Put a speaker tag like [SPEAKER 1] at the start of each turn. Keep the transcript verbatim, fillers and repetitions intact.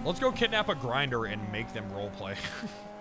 [SPEAKER 1] Let's go kidnap a grinder and make them roleplay.